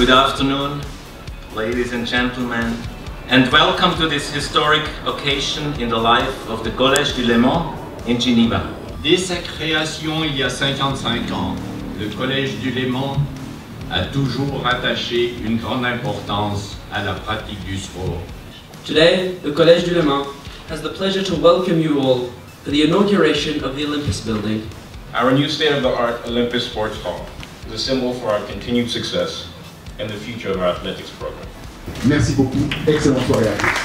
Good afternoon, ladies and gentlemen, and welcome to this historic occasion in the life of the Collège du Léman in Geneva. Dès sa création il y a 55 ans, le Collège du Léman a toujours attaché une grande importance à la pratique du sport. Today, the Collège du Léman has the pleasure to welcome you all for the inauguration of the Olympus building. Our new state-of-the-art Olympus Sports Hall is a symbol for our continued success and the future of our athletics program. Merci beaucoup. Excellente soirée à tous.